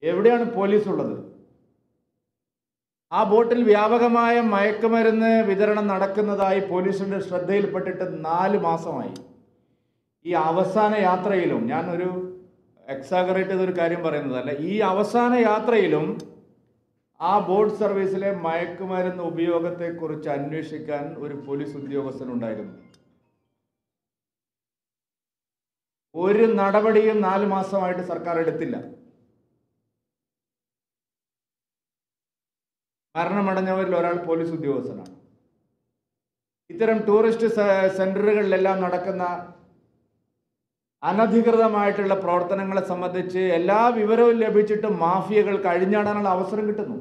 എവിടെയാണ് പോലീസ് ഉള്ളത്? ആ ബോട്ടിൽ വ്യാപകമായ മയക്കുമരുന്ന് വിതരണം നടക്കുന്നതായി പോലീസിന്റെ ശ്രദ്ധയിൽപ്പെട്ടിട്ട് 4 മാസമായി. ഈ അവസാന യാത്രയിലും, ഞാനൊരു എക്സാഗറേറ്റ് ചെയ്തൊരു കാര്യം പറയുന്നതല്ല, ഈ അവസാന യാത്രയിലും ആ ബോട്ട് സർവീസിലെ മയക്കുമരുന്ന് ഉപയോഗത്തെക്കുറിച്ച് അന്വേഷിക്കാൻ ഒരു പോലീസ് ഉദ്യോഗസ്ഥനുണ്ടായിരുന്നു. ഒരു നടപടിയും 4 മാസമായിട്ട് സർക്കാർ എടുത്തില്ല. മരണമടഞ്ഞവരിൽ ഒരാൾ പോലീസ് ഉദ്യോഗസ്ഥനാണ്. ഇത്തരം ടൂറിസ്റ്റ് സെന്ററുകളിലെല്ലാം നടക്കുന്ന അനധികൃതമായിട്ടുള്ള പ്രവർത്തനങ്ങളെ സംബന്ധിച്ച് എല്ലാ വിവരവും ലഭിച്ചിട്ട് മാഫിയകൾ കഴിഞ്ഞാടാനുള്ള അവസരം കിട്ടുന്നു.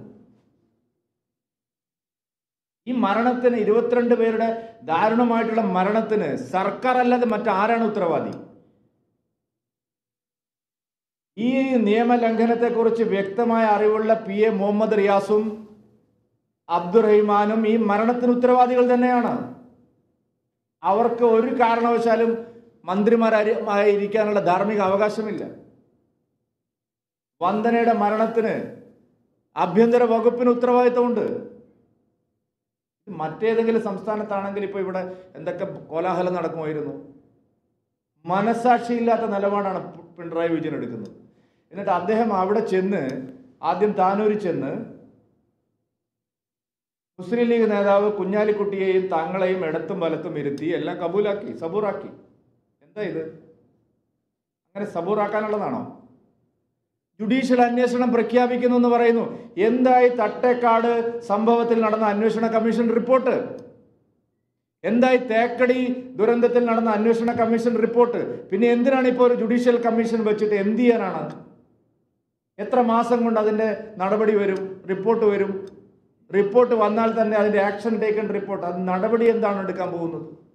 ഈ മരണത്തിന്, 22 പേരുടെ ദാരുണമായിട്ടുള്ള മരണത്തിന് സർക്കാർ അല്ലാതെ മറ്റാരാണ് ഉത്തരവാദി? ഈ നിയമലംഘനത്തെക്കുറിച്ച് വ്യക്തമായ അറിവുള്ള PA മുഹമ്മദ് റിയാസും അബ്ദുറഹിമാനും ഈ മരണത്തിന് ഉത്തരവാദികൾ തന്നെയാണ്. അവർക്ക് ഒരു കാരണവശാലും മന്ത്രിമാരായിരിക്കാനുള്ള ധാർമ്മിക അവകാശമില്ല. വന്ദനയുടെ മരണത്തിന് ആഭ്യന്തര വകുപ്പിന് ഉത്തരവാദിത്തമുണ്ട്. മറ്റേതെങ്കിലും സംസ്ഥാനത്താണെങ്കിൽ ഇപ്പോൾ ഇവിടെ എന്തൊക്കെ കോലാഹലം നടക്കുമായിരുന്നു. മനസാക്ഷിയില്ലാത്ത നിലപാടാണ് പിണറായി വിജയൻ എടുക്കുന്നത്. എന്നിട്ട് അദ്ദേഹം അവിടെ ചെന്ന്, ആദ്യം താനൂരിൽ ചെന്ന് മുസ്ലിം ലീഗ് നേതാവ് കുഞ്ഞാലിക്കുട്ടിയെയും തങ്ങളെയും ഇടത്തും വലത്തും ഇരുത്തി എല്ലാം കബൂലാക്കി, സബൂറാക്കി. എന്താ ഇത്? അങ്ങനെ സബൂറാക്കാനുള്ളതാണോ? ജുഡീഷ്യൽ അന്വേഷണം പ്രഖ്യാപിക്കുന്നു എന്ന് പറയുന്നു. എന്തായി തട്ടേക്കാട് സംഭവത്തിൽ നടന്ന അന്വേഷണ കമ്മീഷൻ റിപ്പോർട്ട്? എന്തായി തേക്കടി ദുരന്തത്തിൽ നടന്ന അന്വേഷണ കമ്മീഷൻ റിപ്പോർട്ട്? പിന്നെ എന്തിനാണ് ഇപ്പോൾ ഒരു ജുഡീഷ്യൽ കമ്മീഷൻ വെച്ചിട്ട് എന്ത് ചെയ്യാനാണ്? എത്ര മാസം കൊണ്ട് അതിൻ്റെ നടപടി വരും, റിപ്പോർട്ട് വരും? റിപ്പോർട്ട് വന്നാൽ തന്നെ അതിൻ്റെ ആക്ഷൻ ടേക്കൺ റിപ്പോർട്ട്, അത് നടപടി എന്താണ് എടുക്കാൻ പോകുന്നത്?